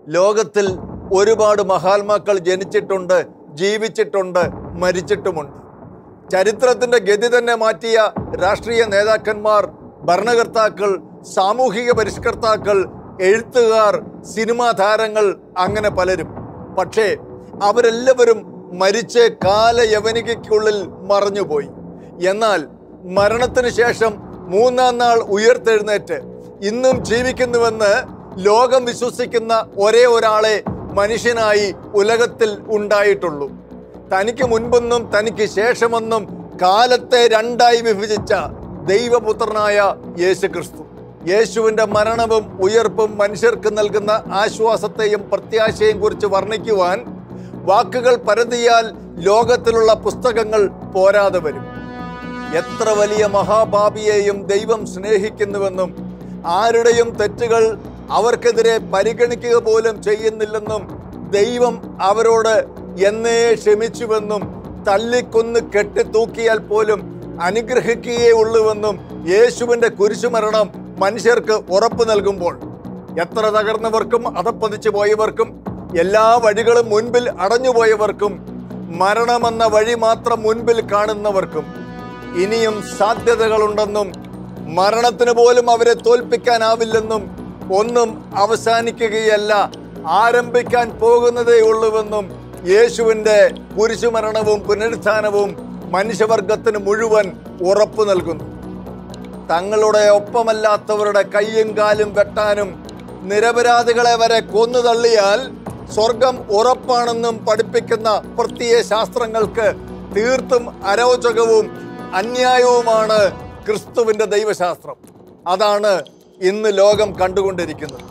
ലോകത്തിൽ ഒരുപാട് മഹാത്മാക്കൾ ജനിച്ചിട്ടുണ്ട്, ജീവിച്ചിട്ടുണ്ട്, മരിച്ചിട്ടുമുണ്ട്. ചരിത്രത്തിൻ്റെ ഗതി തന്നെ മാറ്റിയ രാഷ്ട്രീയ നേതാക്കന്മാർ, ഭരണകർത്താക്കൾ, സാമൂഹിക പരിഷ്കർത്താക്കൾ, എഴുത്തുകാർ, സിനിമാ താരങ്ങൾ, അങ്ങനെ പലരും. പക്ഷേ അവരെല്ലാവരും മരിച്ച് കാലയവനികയ്ക്കുള്ളിൽ മറഞ്ഞുപോയി. എന്നാൽ മരണത്തിന് ശേഷം മൂന്നാം നാൾ ഉയർത്തെഴുന്നേറ്റ് ഇന്നും ജീവിക്കുന്നുവെന്ന് ലോകം വിശ്വസിക്കുന്ന ഒരേ ഒരാളെ മനുഷ്യനായി ഉലകത്തിൽ ഉണ്ടായിട്ടുള്ളൂ. തനിക്ക് മുൻപെന്നും തനിക്ക് ശേഷമെന്നും കാലത്തെ രണ്ടായി വിഭജിച്ച ദൈവപുത്രനായ യേശുക്രിസ്തു. യേശുവിൻ്റെ മരണവും ഉയർപ്പും മനുഷ്യർക്ക് നൽകുന്ന ആശ്വാസത്തെയും പ്രത്യാശയും കുറിച്ച് വർണ്ണിക്കുവാൻ വാക്കുകൾ പരതിയാൽ ലോകത്തിലുള്ള പുസ്തകങ്ങൾ പോരാതെ വരും. എത്ര വലിയ മഹാപാപിയെയും ദൈവം സ്നേഹിക്കുന്നുവെന്നും ആരുടെയും തെറ്റുകൾ അവർക്കെതിരെ പരിഗണിക്കുക പോലും ചെയ്യുന്നില്ലെന്നും ദൈവം അവരോട് എന്നേ ക്ഷമിച്ചുവെന്നും തല്ലിക്കൊന്ന് കെട്ടിത്തൂക്കിയാൽ പോലും അനുഗ്രഹിക്കുകയേ ഉള്ളുവെന്നും യേശുവിൻ്റെ കുരിശുമരണം മനുഷ്യർക്ക് ഉറപ്പ് നൽകുമ്പോൾ എത്ര തകർന്നവർക്കും അധപ്പതിച്ചു പോയവർക്കും എല്ലാ വഴികളും മുൻപിൽ അടഞ്ഞുപോയവർക്കും മരണമെന്ന വഴി മാത്രം മുൻപിൽ കാണുന്നവർക്കും ഇനിയും സാധ്യതകളുണ്ടെന്നും മരണത്തിന് പോലും അവരെ തോൽപ്പിക്കാനാവില്ലെന്നും ഒന്നും അവസാനിക്കുകയല്ല, ആരംഭിക്കാൻ പോകുന്നതേ ഉള്ളുവെന്നും യേശുവിൻ്റെ കുരിശുമരണവും പുനരുത്ഥാനവും മനുഷ്യവർഗത്തിന് മുഴുവൻ ഉറപ്പു നൽകുന്നു. തങ്ങളുടെ ഒപ്പമല്ലാത്തവരുടെ കയ്യും കാലും വെട്ടാനും നിരപരാധികളെ വരെ കൊന്നു തള്ളിയാൽ സ്വർഗം ഉറപ്പാണെന്നും പഠിപ്പിക്കുന്ന പ്രത്യയ ശാസ്ത്രങ്ങൾക്ക് തീർത്തും അരോചകവും അന്യായവുമാണ് ക്രിസ്തുവിൻ്റെ ദൈവശാസ്ത്രം. അതാണ് ഇന്ന് ലോകം കണ്ടുകൊണ്ടിരിക്കുന്നത്.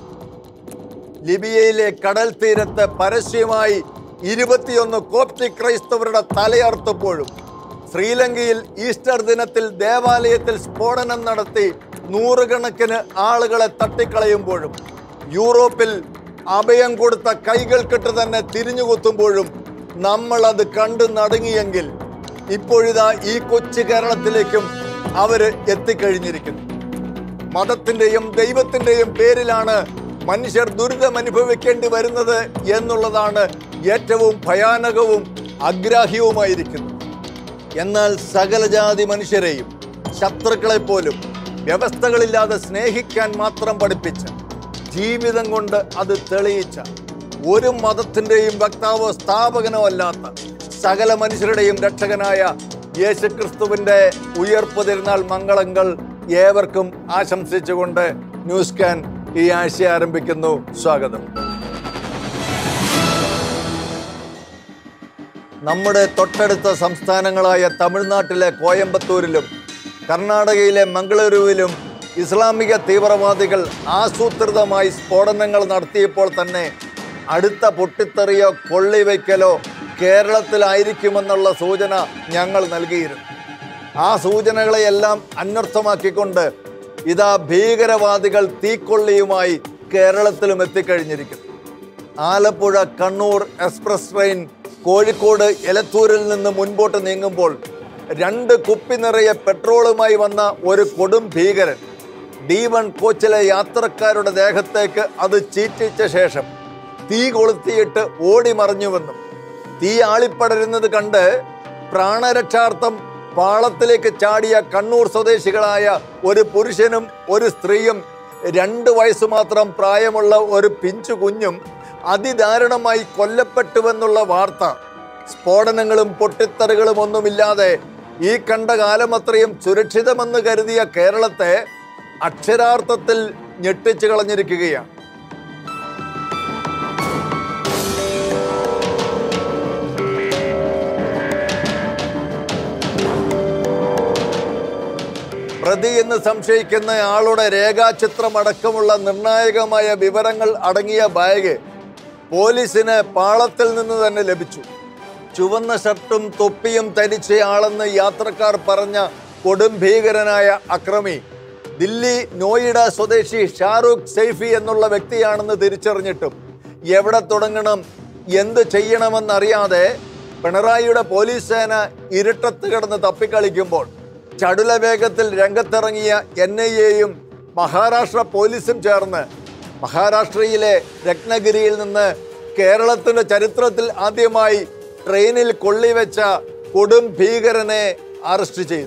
ലിബിയയിലെ കടൽ തീരത്ത് പരസ്യമായി 21 കോപ്റ്റിക് ക്രൈസ്തവരുടെ തലയറുത്തപ്പോഴും, ശ്രീലങ്കയിൽ ഈസ്റ്റർ ദിനത്തിൽ ദേവാലയത്തിൽ സ്ഫോടനം നടത്തി നൂറുകണക്കിന് ആളുകളെ തട്ടിക്കളയുമ്പോഴും, യൂറോപ്പിൽ അഭയം കൊടുത്ത കൈകൾക്കിട്ട് തന്നെ തിരിഞ്ഞുകുത്തുമ്പോഴും നമ്മൾ അത് കണ്ടു നടുങ്ങിയെങ്കിൽ ഇപ്പോഴിതാ ഈ കൊച്ചു കേരളത്തിലേക്കും അവര് എത്തിക്കഴിഞ്ഞിരിക്കുന്നു. മതത്തിൻ്റെയും ദൈവത്തിൻ്റെയും പേരിലാണ് മനുഷ്യർ ദുരിതം അനുഭവിക്കേണ്ടി വരുന്നത് എന്നുള്ളതാണ് ഏറ്റവും ഭയാനകവും അഗ്രാഹ്യവുമായിരിക്കുന്നത്. എന്നാൽ സകല ജാതി മനുഷ്യരെയും ശത്രുക്കളെ പോലും വ്യവസ്ഥകളില്ലാതെ സ്നേഹിക്കാൻ മാത്രം പഠിപ്പിച്ച, ജീവിതം കൊണ്ട് അത് തെളിയിച്ച, ഒരു മതത്തിൻ്റെയും വക്താവോ സ്ഥാപകനോ അല്ലാത്ത സകല മനുഷ്യരുടെയും രക്ഷകനായ യേശുക്രിസ്തുവിൻ്റെ ഉയർപ്പ് തിരുനാൾ മംഗളങ്ങൾ ഏവർക്കും ആശംസിച്ചുകൊണ്ട് ന്യൂസ് ക്യാൻ ഈ ആഴ്ച ആരംഭിക്കുന്നു. സ്വാഗതം. നമ്മുടെ തൊട്ടടുത്ത സംസ്ഥാനങ്ങളായ തമിഴ്നാട്ടിലെ കോയമ്പത്തൂരിലും കർണാടകയിലെ മംഗളൂരുവിലും ഇസ്ലാമിക തീവ്രവാദികൾ ആസൂത്രിതമായി സ്ഫോടനങ്ങൾ നടത്തിയപ്പോൾ തന്നെ അടുത്ത പൊട്ടിത്തെറിയോ കൊള്ളിവയ്ക്കലോ കേരളത്തിലായിരിക്കുമെന്നുള്ള സൂചന ഞങ്ങൾ നൽകിയിരുന്നു. ആ സൂചനകളെയെല്ലാം അന്വർത്ഥമാക്കിക്കൊണ്ട് ഇതാ ഭീകരവാദികൾ തീക്കൊള്ളിയുമായി കേരളത്തിലും എത്തിക്കഴിഞ്ഞിരിക്കുന്നു. ആലപ്പുഴ കണ്ണൂർ എക്സ്പ്രസ് ട്രെയിൻ കോഴിക്കോട് എലത്തൂരിൽ നിന്ന് മുൻപോട്ട് നീങ്ങുമ്പോൾ 2 കുപ്പി നിറയെ പെട്രോളുമായി വന്ന ഒരു കൊടും ഭീകരൻ D1 കോച്ചിലെ യാത്രക്കാരുടെ ദേഹത്തേക്ക് അത് ചീറ്റിച്ച ശേഷം തീ കൊളുത്തിയിട്ട് ഓടി മറിഞ്ഞുവെന്നും, തീ ആളിപ്പടരുന്നത് കണ്ട് പ്രാണരക്ഷാർത്ഥം പാളത്തിലേക്ക് ചാടിയ കണ്ണൂർ സ്വദേശികളായ ഒരു പുരുഷനും ഒരു സ്ത്രീയും 2 വയസ്സ് മാത്രം പ്രായമുള്ള ഒരു പിഞ്ചു കുഞ്ഞും അതിദാരുണമായി കൊല്ലപ്പെട്ടുവെന്നുള്ള വാർത്ത സ്ഫോടനങ്ങളും പൊട്ടിത്തെറികളും ഒന്നുമില്ലാതെ ഈ കണ്ട കാലമത്രയും സുരക്ഷിതമെന്ന് കരുതിയ കേരളത്തെ അക്ഷരാർത്ഥത്തിൽ ഞെട്ടിച്ചു കളഞ്ഞിരിക്കുകയാണ്. പ്രതി എന്ന് സംശയിക്കുന്ന ആളുടെ രേഖാചിത്രമടക്കമുള്ള നിർണായകമായ വിവരങ്ങൾ അടങ്ങിയ ബാഗ് പോലീസിന് പാളത്തിൽ നിന്ന് തന്നെ ലഭിച്ചു. ചുവന്ന ഷർട്ടും തൊപ്പിയും ധരിച്ചയാളെന്ന് യാത്രക്കാർ പറഞ്ഞ കൊടും ഭീകരനായ അക്രമി ദില്ലി നോയിഡ സ്വദേശി ഷാരൂഖ് സൈഫി എന്നുള്ള വ്യക്തിയാണെന്ന് തിരിച്ചറിഞ്ഞിട്ടും എവിടെ തുടങ്ങണം, എന്ത് ചെയ്യണമെന്നറിയാതെ പിണറായിയുടെ പോലീസ് സേന ഇരുട്ടത്ത് കിടന്ന് തപ്പിക്കളിക്കുമ്പോൾ ചടുല വേഗത്തിൽ രംഗത്തിറങ്ങിയ NIA യും മഹാരാഷ്ട്ര പോലീസും ചേർന്ന് മഹാരാഷ്ട്രയിലെ രത്നഗിരിയിൽ നിന്ന് കേരളത്തിൻ്റെ ചരിത്രത്തിൽ ആദ്യമായി ട്രെയിനിൽ കൊള്ളിവെച്ച കൊടും ഭീകരനെ അറസ്റ്റ് ചെയ്തു.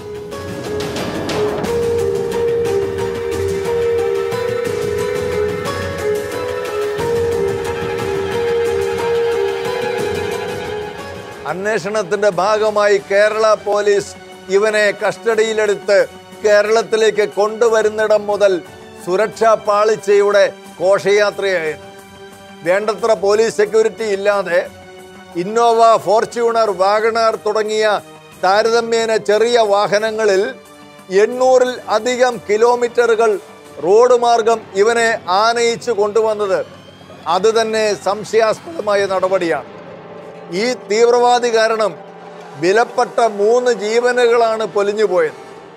അന്വേഷണത്തിന്റെ ഭാഗമായി കേരള പോലീസ് ഇവനെ കസ്റ്റഡിയിലെടുത്ത് കേരളത്തിലേക്ക് കൊണ്ടുവരുന്നിടം മുതൽ സുരക്ഷാ പാളിച്ചയുടെ ഘോഷയാത്രയായിരുന്നു. വേണ്ടത്ര പോലീസ് സെക്യൂരിറ്റി ഇല്ലാതെ ഇന്നോവ, ഫോർച്യൂണർ, വാഗണർ തുടങ്ങിയ താരതമ്യേന ചെറിയ വാഹനങ്ങളിൽ 800-ൽ അധികം കിലോമീറ്ററുകൾ റോഡ് മാർഗം ഇവനെ ആനയിച്ചു കൊണ്ടുവന്നത് അത് തന്നെ സംശയാസ്പദമായ നടപടിയാണ്. ഈ തീവ്രവാദി കാരണം വിലപ്പെട്ട 3 ജീവനുകളാണ് പൊലിഞ്ഞുപോയത്.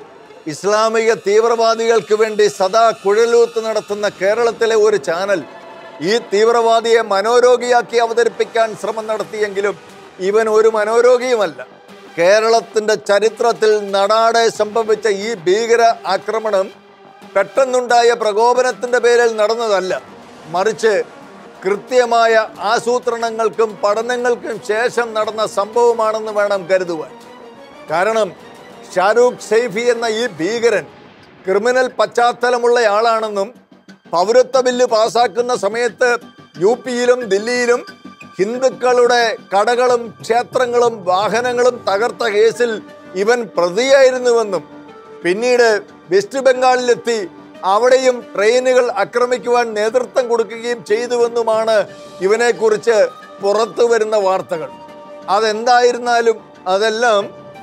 ഇസ്ലാമിക തീവ്രവാദികൾക്ക് വേണ്ടി സദാ കുഴലൂത്ത് നടത്തുന്ന കേരളത്തിലെ ഒരു ചാനൽ ഈ തീവ്രവാദിയെ മനോരോഗിയാക്കി അവതരിപ്പിക്കാൻ ശ്രമം നടത്തിയെങ്കിലും ഇവൻ ഒരു മനോരോഗിയുമല്ല. കേരളത്തിൻ്റെ ചരിത്രത്തിൽ നടാടെ സംഭവിച്ച ഈ ഭീകര ആക്രമണം പെട്ടെന്നുണ്ടായ പ്രകോപനത്തിൻ്റെ പേരിൽ നടന്നതല്ല, മറിച്ച് കൃത്യമായ ആസൂത്രണങ്ങൾക്കും പഠനങ്ങൾക്കും ശേഷം നടന്ന സംഭവമാണെന്ന് വേണം കരുതുവാൻ. കാരണം ഷാരൂഖ് സൈഫി എന്ന ഈ ഭീകരൻ ക്രിമിനൽ പശ്ചാത്തലമുള്ളയാളാണെന്നും പൗരത്വ ബില്ല് പാസാക്കുന്ന സമയത്ത് യുപിയിലും ദില്ലിയിലും ഹിന്ദുക്കളുടെ കടകളും ക്ഷേത്രങ്ങളും വാഹനങ്ങളും തകർത്ത കേസിൽ ഇവൻ പ്രതിയായിരുന്നുവെന്നും പിന്നീട് വെസ്റ്റ് ബംഗാളിലെത്തി അവിടെയും ട്രെയിനുകൾ ആക്രമിക്കുവാൻ നേതൃത്വം കൊടുക്കുകയും ചെയ്തുവെന്നുമാണ് ഇവനെക്കുറിച്ച് പുറത്തു വരുന്ന വാർത്തകൾ. അതെന്തായിരുന്നാലും അതെല്ലാം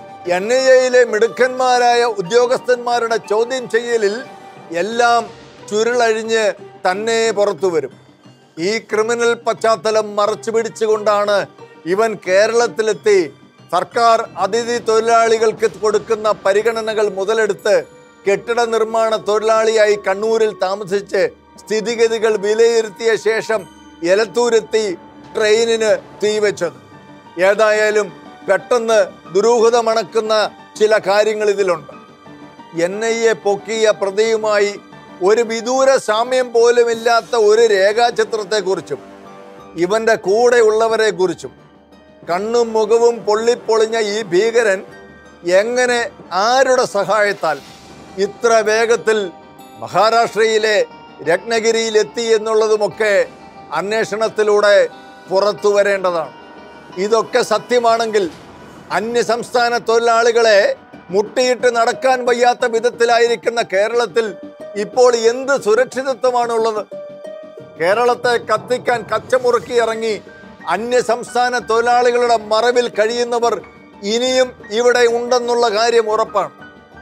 NIA-യിലെ മിടുക്കന്മാരായ ഉദ്യോഗസ്ഥന്മാരുടെ ചോദ്യം ചെയ്യലിൽ എല്ലാം ചുരുളഴിഞ്ഞ് തന്നെ പുറത്തു വരും. ഈ ക്രിമിനൽ പശ്ചാത്തലം മറച്ചു പിടിച്ചുകൊണ്ടാണ് ഇവൻ കേരളത്തിലെത്തി സർക്കാർ അതിഥി തൊഴിലാളികൾക്ക് കൊടുക്കുന്ന പരിഗണനകൾ മുതലെടുത്ത് കെട്ടിട നിർമ്മാണ തൊഴിലാളിയായി കണ്ണൂരിൽ താമസിച്ച് സ്ഥിതിഗതികൾ വിലയിരുത്തിയ ശേഷം എലത്തൂരെത്തി ട്രെയിനിന് തീവെച്ചത്. ഏതായാലും പെട്ടെന്ന് ദുരൂഹതമണക്കുന്ന ചില കാര്യങ്ങൾ ഇതിലുണ്ട്. NIA പൊക്കിയ പ്രതിയുമായി ഒരു വിദൂര സാമ്യം പോലുമില്ലാത്ത ഒരു രേഖാചിത്രത്തെക്കുറിച്ചും ഇവന്റെ കൂടെ ഉള്ളവരെ കുറിച്ചും കണ്ണും മുഖവും പൊള്ളിപ്പൊളിഞ്ഞ ഈ ഭീകരൻ എങ്ങനെ ആരുടെ സഹായത്താൽ ഇത്ര വേഗത്തിൽ മഹാരാഷ്ട്രയിലെ രത്നഗിരിയിലെത്തി എന്നുള്ളതുമൊക്കെ അന്വേഷണത്തിലൂടെ പുറത്തു വരേണ്ടതാണ്. ഇതൊക്കെ സത്യമാണെങ്കിൽ അന്യസംസ്ഥാന തൊഴിലാളികളെ മുട്ടിയിട്ട് നടക്കാൻ വയ്യാത്ത വിധത്തിലായിരിക്കുന്ന കേരളത്തിൽ ഇപ്പോൾ എന്ത് സുരക്ഷിതത്വമാണുള്ളത്? കേരളത്തെ കത്തിക്കാൻ കച്ചമുറുക്കി ഇറങ്ങി അന്യസംസ്ഥാന തൊഴിലാളികളുടെ മറവിൽ കഴിയുന്നവർ ഇനിയും ഇവിടെ ഉണ്ടെന്നുള്ള കാര്യം ഉറപ്പാണ്.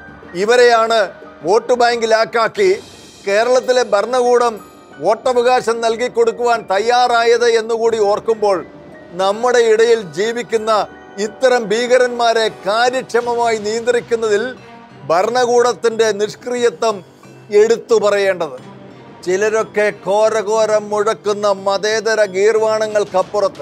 ഇവരെയാണ് വോട്ട് ബാങ്കിലാക്കാക്കി കേരളത്തിലെ ഭരണകൂടം വോട്ടവകാശം നൽകിക്കൊടുക്കുവാൻ തയ്യാറായത് എന്നുകൂടി ഓർക്കുമ്പോൾ നമ്മുടെ ഇടയിൽ ജീവിക്കുന്ന ഇത്തരം ഭീകരന്മാരെ കാര്യക്ഷമമായി നിയന്ത്രിക്കുന്നതിൽ ഭരണകൂടത്തിൻ്റെ നിഷ്ക്രിയത്വം എടുത്തു പറയേണ്ടത്. ചിലരൊക്കെ ഘോരഘോരം മുഴക്കുന്ന മതേതര ഗീർവാണങ്ങൾക്കപ്പുറത്ത്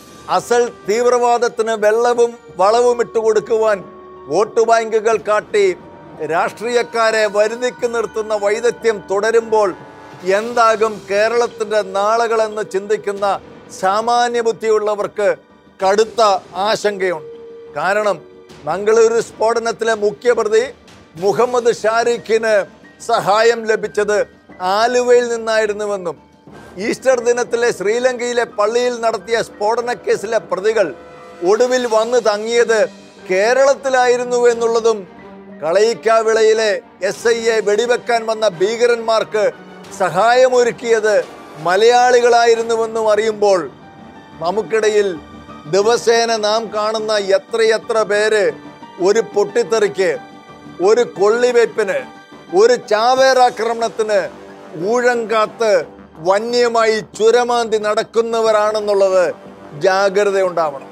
അസൽ തീവ്രവാദത്തിന് വെള്ളവും വളവും ഇട്ടുകൊടുക്കുവാൻ വോട്ട് ബാങ്കുകൾ കാട്ടി രാഷ്ട്രീയക്കാരെ വരുതിക്ക് നിർത്തുന്ന വൈദഗ്ധ്യം തുടരുമ്പോൾ എന്താകും കേരളത്തിൻ്റെ നാളുകളെന്ന് ചിന്തിക്കുന്ന സാമാന്യ ബുദ്ധിയുള്ളവർക്ക് കടുത്ത ആശങ്കയുണ്ട്. കാരണം മംഗളൂരു സ്ഫോടനത്തിലെ മുഖ്യപ്രതി മുഹമ്മദ് ഷാരിഖിന് സഹായം ലഭിച്ചത് ആലുവയിൽ നിന്നായിരുന്നുവെന്നും ഈസ്റ്റർ ദിനത്തിലെ ശ്രീലങ്കയിലെ പള്ളിയിൽ നടത്തിയ സ്ഫോടന കേസിലെ പ്രതികൾ ഒടുവിൽ വന്ന് തങ്ങിയത് കേരളത്തിലായിരുന്നു എന്നുള്ളതും കളയിക്കാവിളയിലെ SIയെ വെടിവെക്കാൻ വന്ന ഭീകരന്മാർക്ക് സഹായമൊരുക്കിയത് മലയാളികളായിരുന്നുവെന്നും അറിയുമ്പോൾ നമുക്കിടയിൽ ദിവസേന നാം കാണുന്ന എത്രയെത്ര പേര് ഒരു പൊട്ടിത്തെറിക്ക്, ഒരു കൊള്ളിവയ്പ്പിന്, ഒരു ചാവേറാക്രമണത്തിന് ഊഴം കാത്ത് വന്യമായി ചുരമാന്തി നടക്കുന്നവരാണെന്നുള്ളത് ജാഗ്രത ഉണ്ടാവണം.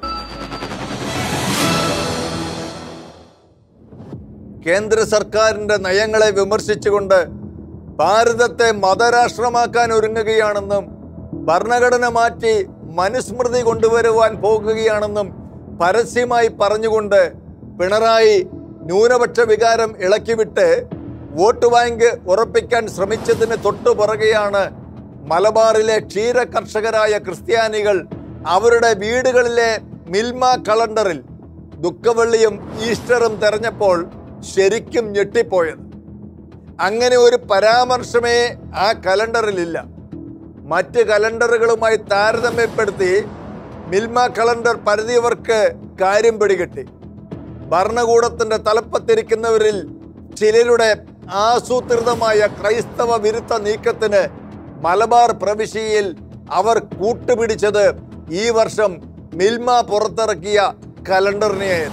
കേന്ദ്ര സർക്കാരിൻ്റെ നയങ്ങളെ വിമർശിച്ചുകൊണ്ട് ഭാരതത്തെ മതരാഷ്ട്രമാക്കാൻ ഒരുങ്ങുകയാണെന്നും ഭരണഘടന മാറ്റി മനുസ്മൃതി കൊണ്ടുവരുവാൻ പോകുകയാണെന്നും പരസ്യമായി പറഞ്ഞുകൊണ്ട് പിണറായി ന്യൂനപക്ഷ വികാരം ഇളക്കിവിട്ട് വോട്ട് ബാങ്ക് ഉറപ്പിക്കാൻ ശ്രമിച്ചതിന് തൊട്ടുപുറകെയാണ് മലബാറിലെ ക്ഷീര കർഷകരായ ക്രിസ്ത്യാനികൾ അവരുടെ വീടുകളിലെ മിൽമ കലണ്ടറിൽ ദുഃഖവെള്ളിയും ഈസ്റ്ററും തെരഞ്ഞപ്പോൾ ശരിക്കും ഞെട്ടിപ്പോയത്. അങ്ങനെ ഒരു പരാമർശമേ ആ കലണ്ടറിലില്ല. മറ്റ് കലണ്ടറുകളുമായി താരതമ്യപ്പെടുത്തി മിൽമ കലണ്ടർ പരിധിയവർക്ക് കാര്യം പിടികിട്ടി. ഭരണകൂടത്തിൻ്റെ തലപ്പത്തിരിക്കുന്നവരിൽ ചിലരുടെ ആസൂത്രിതമായ ക്രൈസ്തവ വിരുദ്ധ നീക്കത്തിന് മലബാർ പ്രവിശ്യയിൽ അവർ കൂട്ടുപിടിച്ചത് ഈ വർഷം മിൽമ പുറത്തിറക്കിയ കലണ്ടറിനെയായിരുന്നു.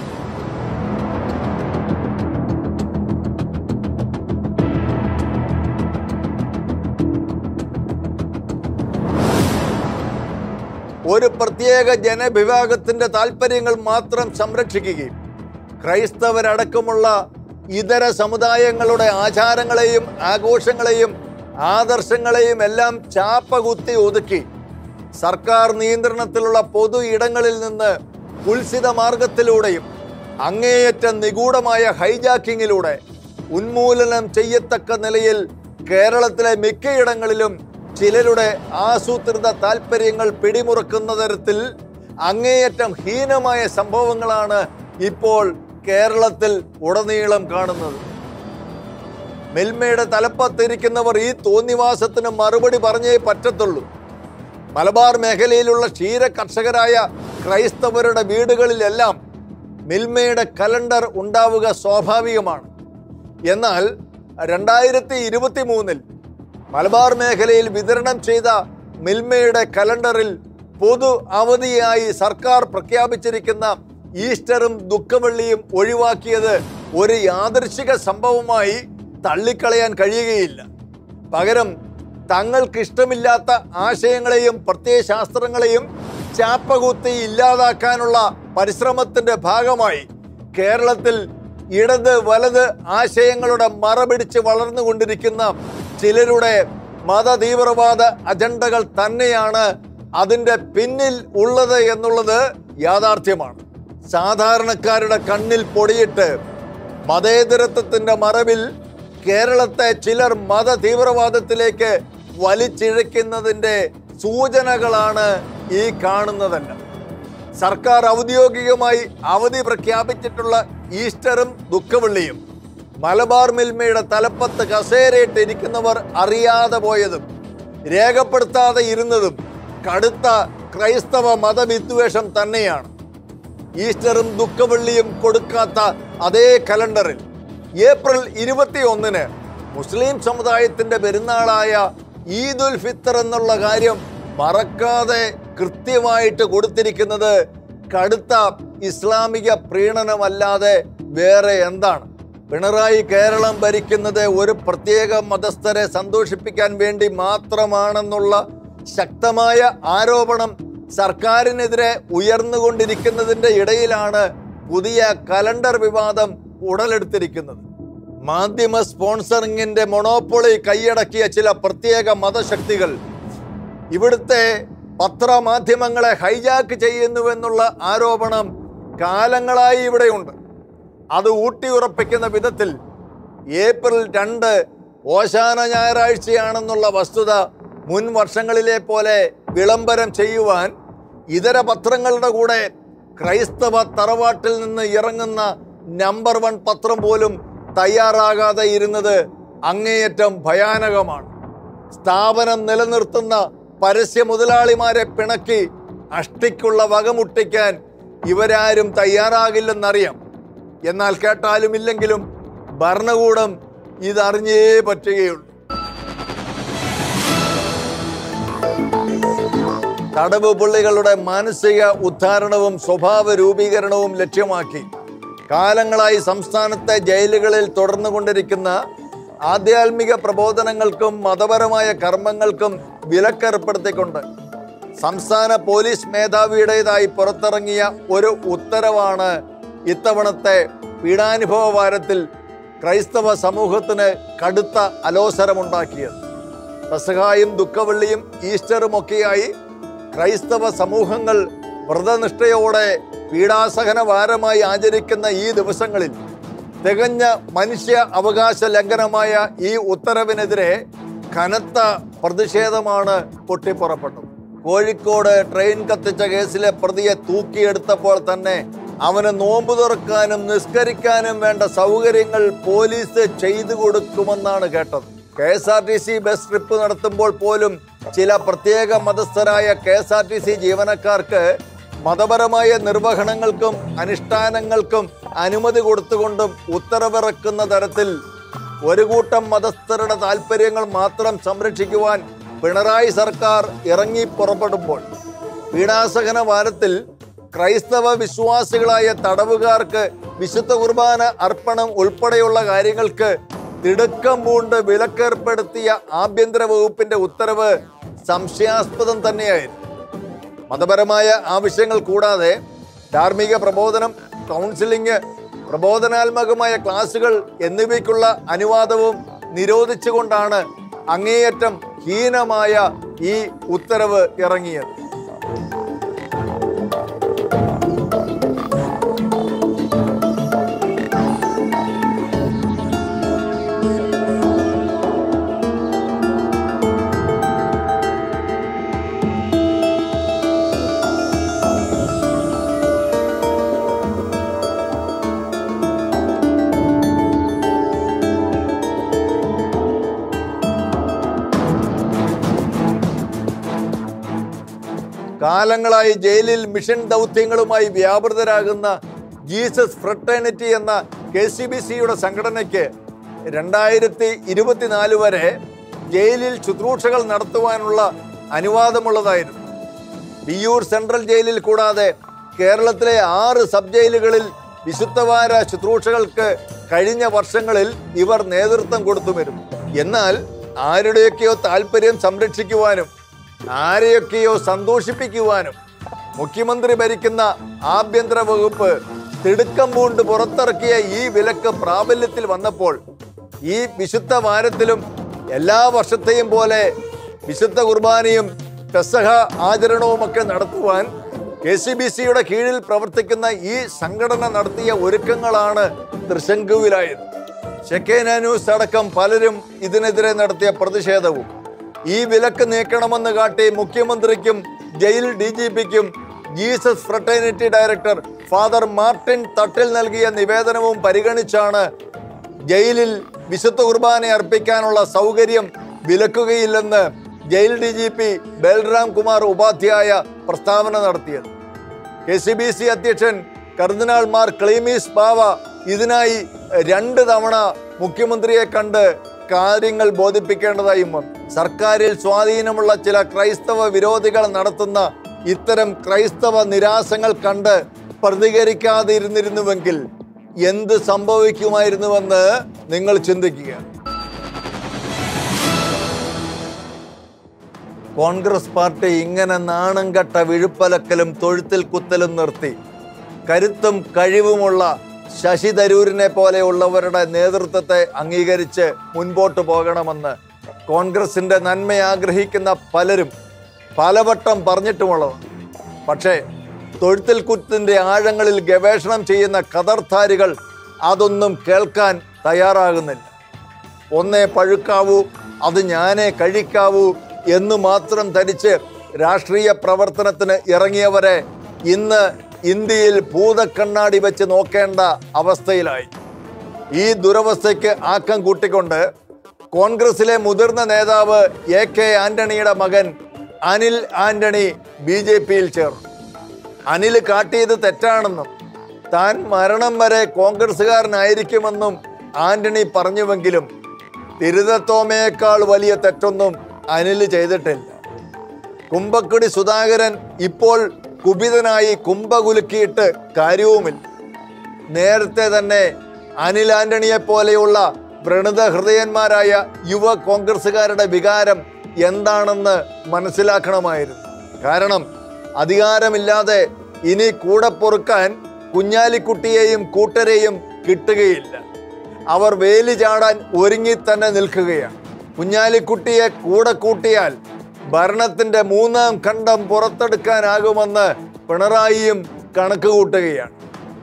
ഒരു പ്രത്യേക ജനവിഭാഗത്തിൻ്റെ താല്പര്യങ്ങൾ മാത്രം സംരക്ഷിക്കുകയും ക്രൈസ്തവരടക്കമുള്ള ഇതര സമുദായങ്ങളുടെ ആചാരങ്ങളെയും ആഘോഷങ്ങളെയും ആദർശങ്ങളെയും എല്ലാം ചാപ്പകുത്തി ഒതുക്കി സർക്കാർ നിയന്ത്രണത്തിലുള്ള പൊതു ഇടങ്ങളിൽ നിന്ന് കുൽസിത മാർഗത്തിലൂടെയും അങ്ങേയറ്റം നിഗൂഢമായ ഹൈജാക്കിങ്ങിലൂടെ ഉന്മൂലനം ചെയ്യത്തക്ക നിലയിൽ കേരളത്തിലെ മിക്കയിടങ്ങളിലും ചിലരുടെ ആസൂത്രിത താല്പര്യങ്ങൾ പിടിമുറുക്കുന്ന തരത്തിൽ അങ്ങേയറ്റം ഹീനമായ സംഭവങ്ങളാണ് ഇപ്പോൾ കേരളത്തിൽ ഉടനീളം കാണുന്നത്. മിൽമയുടെ തലപ്പത്തിരിക്കുന്നവർ ഈ തോന്നിവാസത്തിന് മറുപടി പറഞ്ഞേ പറ്റത്തുള്ളൂ. മലബാർ മേഖലയിലുള്ള ക്ഷീര കർഷകരായ ക്രൈസ്തവരുടെ വീടുകളിലെല്ലാം മിൽമയുടെ കലണ്ടർ ഉണ്ടാവുക സ്വാഭാവികമാണ്. എന്നാൽ 2023 മലബാർ മേഖലയിൽ വിതരണം ചെയ്ത മിൽമയുടെ കലണ്ടറിൽ പൊതു അവധിയായി സർക്കാർ പ്രഖ്യാപിച്ചിരിക്കുന്ന ഈസ്റ്ററും ദുഃഖവെള്ളിയും ഒഴിവാക്കിയത് ഒരു യാദൃശ്ചിക സംഭവമായി തള്ളിക്കളയാൻ കഴിയുകയില്ല. പകരം തങ്ങൾക്കിഷ്ടമില്ലാത്ത ആശയങ്ങളെയും പ്രത്യയശാസ്ത്രങ്ങളെയും ചാപ്പകുത്തി ഇല്ലാതാക്കാനുള്ള പരിശ്രമത്തിൻ്റെ ഭാഗമായി കേരളത്തിൽ ഇടത് വലത് ആശയങ്ങളുടെ മറപിടിച്ച് വളർന്നുകൊണ്ടിരിക്കുന്ന ചിലരുടെ മതതീവ്രവാദ അജണ്ടകൾ തന്നെയാണ് അതിൻ്റെ പിന്നിൽ ഉള്ളത് എന്നുള്ളത് യാഥാർത്ഥ്യമാണ്. സാധാരണക്കാരുടെ കണ്ണിൽ പൊടിയിട്ട് മതേതരത്വത്തിൻ്റെ മറവിൽ കേരളത്തെ ചിലർ മതതീവ്രവാദത്തിലേക്ക് വലിച്ചിഴയ്ക്കുന്നതിൻ്റെ സൂചനകളാണ് ഈ കാണുന്നതെല്ലാം. സർക്കാർ ഔദ്യോഗികമായി അവധി പ്രഖ്യാപിച്ചിട്ടുള്ള ഈസ്റ്ററും ദുഃഖവെള്ളിയും മലബാർ മിൽമയുടെ തലപ്പത്ത് കസേരയിട്ടിരിക്കുന്നവർ അറിയാതെ പോയതും രേഖപ്പെടുത്താതെ ഇരുന്നതും കടുത്ത ക്രൈസ്തവ മതവിദ്വേഷം തന്നെയാണ്. ഈസ്റ്ററും ദുഃഖവെള്ളിയും കൊടുക്കാത്ത അതേ കലണ്ടറിൽ ഏപ്രിൽ 21 മുസ്ലിം സമുദായത്തിൻ്റെ പെരുന്നാളായ ഈദുൽ ഫിത്തർ എന്നുള്ള കാര്യം മറക്കാതെ കൃത്യമായിട്ട് കൊടുത്തിരിക്കുന്നത് കടുത്ത ഇസ്ലാമിക പ്രീണനമല്ലാതെ വേറെ എന്താണ്? പിണറായി കേരളം ഭരിക്കുന്നത് ഒരു പ്രത്യേക മതസ്ഥരെ സന്തോഷിപ്പിക്കാൻ വേണ്ടി മാത്രമാണെന്നുള്ള ശക്തമായ ആരോപണം സർക്കാരിനെതിരെ ഉയർന്നുകൊണ്ടിരിക്കുന്നതിൻ്റെ ഇടയിലാണ് പുതിയ കലണ്ടർ വിവാദം ഉടലെടുത്തിരിക്കുന്നത്. മാധ്യമ സ്പോൺസറിങ്ങിൻ്റെ മൊണോപ്പൊളി കൈയടക്കിയ ചില പ്രത്യേക മതശക്തികൾ ഇവിടുത്തെ പത്രമാധ്യമങ്ങളെ ഹൈജാക്ക് ചെയ്യുന്നുവെന്നുള്ള ആരോപണം കാലങ്ങളായി ഇവിടെയുണ്ട്. അത് ഊട്ടിയുറപ്പിക്കുന്ന വിധത്തിൽ ഏപ്രിൽ 2 ഓശാന ഞായറാഴ്ചയാണെന്നുള്ള വസ്തുത മുൻ വർഷങ്ങളിലെ പോലെ വിളംബരം ചെയ്യുവാൻ ഇതര പത്രങ്ങളുടെ കൂടെ ക്രൈസ്തവ തറവാട്ടിൽ നിന്ന് ഇറങ്ങുന്ന നമ്പർ 1 പത്രം പോലും തയ്യാറാകാതെ ഇരുന്നത് അങ്ങേയറ്റം ഭയാനകമാണ്. സ്ഥാപനം നിലനിർത്തുന്ന പരസ്യ മുതലാളിമാരെ പിണക്കി അഷ്ടിക്കുള്ള വകമുട്ടിക്കാൻ ഇവരാരും തയ്യാറാകില്ലെന്നറിയാം. എന്നാൽ കേട്ടാലും ഇല്ലെങ്കിലും ഭരണകൂടം ഇതറിഞ്ഞേ പറ്റുകയുള്ളൂ. തടവ് പുള്ളികളുടെ മാനസിക ഉദ്ധാരണവും സ്വഭാവ രൂപീകരണവും ലക്ഷ്യമാക്കി കാലങ്ങളായി സംസ്ഥാനത്തെ ജയിലുകളിൽ തുടർന്നുകൊണ്ടിരിക്കുന്ന ആധ്യാത്മിക പ്രബോധനങ്ങൾക്കും മതപരമായ കർമ്മങ്ങൾക്കും വിലക്കേർപ്പെടുത്തിക്കൊണ്ട് സംസ്ഥാന പോലീസ് മേധാവിയുടേതായി പുറത്തിറങ്ങിയ ഒരു ഉത്തരവാണ് ഇത്തവണത്തെ പീഡാനുഭവ വാരത്തിൽ ക്രൈസ്തവ സമൂഹത്തിന് കടുത്ത അലോസരമുണ്ടാക്കിയത്. പെസഹായും ദുഃഖവെള്ളിയും ഈസ്റ്ററും ഒക്കെയായി ക്രൈസ്തവ സമൂഹങ്ങൾ വ്രതനിഷ്ഠയോടെ പീഡാസഹന വാരമായി ആചരിക്കുന്ന ഈ ദിവസങ്ങളിൽ തികഞ്ഞ മനുഷ്യ അവകാശ ലംഘനമായ ഈ ഉത്തരവിനെതിരെ കനത്ത പ്രതിഷേധമാണ് പൊട്ടിപ്പുറപ്പെട്ടത്. കോഴിക്കോട് ട്രെയിൻ കത്തിച്ച കേസിലെ പ്രതിയെ തൂക്കിയെടുത്തപ്പോൾ തന്നെ അവന് നോമ്പ് തുറക്കാനും നിസ്കരിക്കാനും വേണ്ട സൗകര്യങ്ങൾ പോലീസ് ചെയ്തു കൊടുക്കുമെന്നാണ് കേട്ടത്. KSRTC ബസ് ട്രിപ്പ് നടത്തുമ്പോൾ പോലും ചില പ്രത്യേക മതസ്ഥരായ KSRTC ജീവനക്കാർക്ക് മതപരമായ നിർവഹണങ്ങൾക്കും അനുഷ്ഠാനങ്ങൾക്കും അനുമതി കൊടുത്തുകൊണ്ടും ഉത്തരവിറക്കുന്ന തരത്തിൽ ഒരു കൂട്ടം മതസ്ഥരുടെ താല്പര്യങ്ങൾ മാത്രം സംരക്ഷിക്കുവാൻ പിണറായി സർക്കാർ ഇറങ്ങി പുറപ്പെടുമ്പോൾ പീഡാസഹന വാരത്തിൽ ക്രൈസ്തവ വിശ്വാസികളായ തടവുകാർക്ക് വിശുദ്ധ കുർബാന അർപ്പണം ഉൾപ്പെടെയുള്ള കാര്യങ്ങൾക്ക് തിടുക്കം പൂണ്ട് വിലക്കേർപ്പെടുത്തിയ ആഭ്യന്തര വകുപ്പിന്റെ ഉത്തരവ് സംശയാസ്പദം തന്നെയായിരുന്നു. മതപരമായ ആവശ്യങ്ങൾ കൂടാതെ ധാർമ്മിക പ്രബോധനം, കൗൺസിലിംഗ്, പ്രബോധനാത്മകമായ ക്ലാസുകൾ എന്നിവയ്ക്കുള്ള അനുവാദവും നിരോധിച്ചുകൊണ്ടാണ് അങ്ങേയറ്റം ഹീനമായ ഈ ഉത്തരവ് ഇറങ്ങിയത്. കാലങ്ങളായി ജയിലിൽ മിഷൻ ദൗത്യങ്ങളുമായി വ്യാപൃതരാകുന്ന ജീസസ് ഫ്രട്ടേണിറ്റി എന്ന KCBCയുടെ സംഘടനയ്ക്ക് 2024 വരെ ജയിലിൽ ശുശ്രൂഷകൾ നടത്തുവാനുള്ള അനുവാദമുള്ളതായിരുന്നു. വിയ്യൂർ സെൻട്രൽ ജയിലിൽ കൂടാതെ കേരളത്തിലെ 6 സബ് ജയിലുകളിൽ വിശുദ്ധവാര ശുശ്രൂഷകൾക്ക് കഴിഞ്ഞ വർഷങ്ങളിൽ ഇവർ നേതൃത്വം കൊടുത്തു വരുന്നു. എന്നാൽ ആരുടെയൊക്കെയോ താല്പര്യം സംരക്ഷിക്കുവാനും ആരെയൊക്കെയോ സന്തോഷിപ്പിക്കുവാനും മുഖ്യമന്ത്രി ഭരിക്കുന്ന ആഭ്യന്തര വകുപ്പ് തിടുക്കം പൂണ്ട് പുറത്തിറക്കിയ ഈ വിലക്ക് പ്രാബല്യത്തിൽ വന്നപ്പോൾ ഈ വിശുദ്ധ വാരത്തിലും എല്ലാ വർഷത്തെയും പോലെ വിശുദ്ധ കുർബാനയും പെസഹ ആചരണവുമൊക്കെ നടത്തുവാൻ KCBCയുടെ കീഴിൽ പ്രവർത്തിക്കുന്ന ഈ സംഘടന നടത്തിയ ഒരുക്കങ്ങളാണ് തൃശങ്കുവിലായത്. ഷെക്കേന ന്യൂസ് അടക്കം പലരും ഇതിനെതിരെ നടത്തിയ പ്രതിഷേധവും ഈ വിലക്ക് നീക്കണമെന്ന് കാട്ടി മുഖ്യമന്ത്രിക്കും ജയിൽ DGPക്കും Jesus fraternity director father Martin Thattil നൽകിയ നിവേദനവും പരിഗണിച്ചാണ് ജയിലിൽ വിശുദ്ധ കുർബാന അർപ്പിക്കാനുള്ള സൗകര്യം വിലക്കുകയില്ലെന്ന് ജയിൽ DGP ബൽറാം കുമാർ ഉപാധ്യായ പ്രസ്താവന നടത്തിയത്. KCBC അധ്യക്ഷൻ കർദിനാൾ മാർ ക്ലീമീസ് ബാവ ഇതിനായി 2 തവണ മുഖ്യമന്ത്രിയെ കണ്ട് കാര്യങ്ങൾ ബോധിപ്പിക്കേണ്ടതായും വന്നു. സർക്കാരിൽ സ്വാധീനമുള്ള ചില ക്രൈസ്തവ വിരോധികൾ നടത്തുന്ന ഇത്തരം ക്രൈസ്തവ നിരാസങ്ങൾ കണ്ട് പ്രതികരിക്കാതിരുന്നിരുന്നുവെങ്കിൽ എന്ത് സംഭവിക്കുമായിരുന്നുവെന്ന് നിങ്ങൾ ചിന്തിക്കുക. കോൺഗ്രസ് പാർട്ടി ഇങ്ങനെ നാണം കെട്ട വിഴുപ്പലക്കലും തൊഴുത്തിൽ കുത്തലും നിർത്തി കരുത്തും കഴിവുമുള്ള ശശി തരൂരിനെ പോലെയുള്ളവരുടെ നേതൃത്വത്തെ അംഗീകരിച്ച് മുൻപോട്ട് പോകണമെന്ന് കോൺഗ്രസിൻ്റെ നന്മ ആഗ്രഹിക്കുന്ന പലരും പലവട്ടം പറഞ്ഞിട്ടുമുള്ളതാണ്. പക്ഷേ തൊഴുത്തിൽ കുത്തിൻ്റെ ആഴങ്ങളിൽ ഗവേഷണം ചെയ്യുന്ന കതർധാരികൾ അതൊന്നും കേൾക്കാൻ തയ്യാറാകുന്നില്ല. ഒന്നേ പഴുക്കാവൂ, അത് ഞാനേ കഴിക്കാവൂ എന്ന് മാത്രം ധരിച്ച് രാഷ്ട്രീയ പ്രവർത്തനത്തിന് ഇറങ്ങിയവരെ ഇന്ന് ഇന്ത്യയിൽ ഭൂതക്കണ്ണാടി വെച്ച് നോക്കേണ്ട അവസ്ഥയിലായി. ഈ ദുരവസ്ഥയ്ക്ക് ആക്കം കൂട്ടിക്കൊണ്ട് കോൺഗ്രസിലെ മുതിർന്ന നേതാവ് AK ആന്റണിയുടെ മകൻ അനിൽ ആന്റണി BJPയിൽ ചേർന്നു. അനിൽ കാട്ടിയത് തെറ്റാണെന്നും താൻ മരണം വരെ കോൺഗ്രസ്സുകാരനായിരിക്കുമെന്നും ആന്റണി പറഞ്ഞുവെങ്കിലും തിരുതത്തോമയേക്കാൾ വലിയ തെറ്റൊന്നും അനിൽ ചെയ്തിട്ടില്ല. കുമ്പക്കുടി സുധാകരൻ ഇപ്പോൾ കുപിതനായി കുംഭകുലുക്കിയിട്ട് കാര്യവുമില്ല. നേരത്തെ തന്നെ അനിൽ ആന്റണിയെ പോലെയുള്ള വ്രണത ഹൃദയന്മാരായ യുവ കോൺഗ്രസ്സുകാരുടെ വികാരം എന്താണെന്ന് മനസ്സിലാക്കണമായിരുന്നു. കാരണം അധികാരമില്ലാതെ ഇനി കൂടെ പൊറുക്കാൻ കുഞ്ഞാലിക്കുട്ടിയെയും കൂട്ടരെയും കിട്ടുകയില്ല. അവർ വേലി ചാടാൻ ഒരുങ്ങി തന്നെ നിൽക്കുകയാണ്. കുഞ്ഞാലിക്കുട്ടിയെ കൂടെ കൂട്ടിയാൽ ഭരണത്തിന്റെ 3ാം ഖണ്ഡം പുറത്തെടുക്കാനാകുമെന്ന് പിണറായിയും കണക്ക് കൂട്ടുകയാണ്.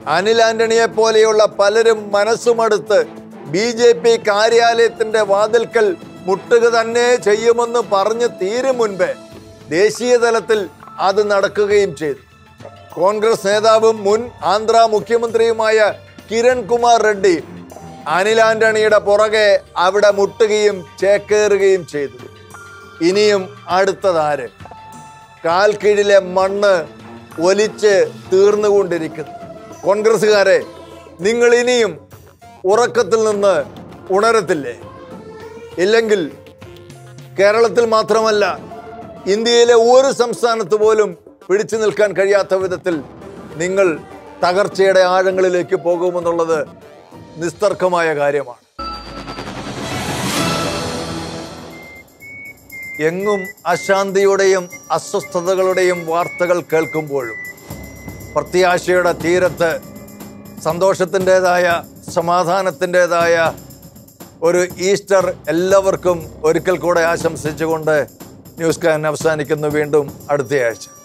അനിൽ ആന്റണിയെ പോലെയുള്ള പലരും മനസ്സുമടുത്ത് BJP കാര്യാലയത്തിന്റെ വാതിൽക്കൽ മുട്ടുക തന്നെ ചെയ്യുമെന്ന് പറഞ്ഞ് തീരും മുൻപേ ദേശീയ തലത്തിൽ അത് നടക്കുകയും ചെയ്തു. കോൺഗ്രസ് നേതാവും മുൻ ആന്ധ്ര മുഖ്യമന്ത്രിയുമായ കിരൺ കുമാർ റെഡ്ഡി അനിൽ ആന്റണിയുടെ പുറകെ അവിടെ മുട്ടുകയും ചേക്കേറുകയും ചെയ്തു. ഇനിയും അടുത്തതാര്? കാൽ കീഴിലെ മണ്ണ് ഒലിച്ച് തീർന്നുകൊണ്ടിരിക്കുന്നു. കോൺഗ്രസ്സുകാരെ, നിങ്ങൾ ഇനിയും ഉറക്കത്തിൽ നിന്ന് ഉണരത്തില്ലേ? ഇല്ലെങ്കിൽ കേരളത്തിൽ മാത്രമല്ല, ഇന്ത്യയിലെ ഒരു സംസ്ഥാനത്ത് പോലും പിടിച്ചു നിൽക്കാൻ കഴിയാത്ത വിധത്തിൽ നിങ്ങൾ തകർച്ചയുടെ ആഴങ്ങളിലേക്ക് പോകുമെന്നുള്ളത് നിസ്തർക്കമായ കാര്യമാണ്. എങ്ങും അശാന്തിയുടെയും അസ്വസ്ഥതകളുടെയും വാർത്തകൾ കേൾക്കുമ്പോഴും പ്രത്യാശയുടെ തീരത്ത് സന്തോഷത്തിൻ്റെതായ സമാധാനത്തിൻ്റെതായ ഒരു ഈസ്റ്റർ എല്ലാവർക്കും ഒരിക്കൽ കൂടെ ആശംസിച്ചുകൊണ്ട് ന്യൂസ് കാൻ അവസാനിക്കുന്നു. വീണ്ടും അടുത്തയാഴ്ച.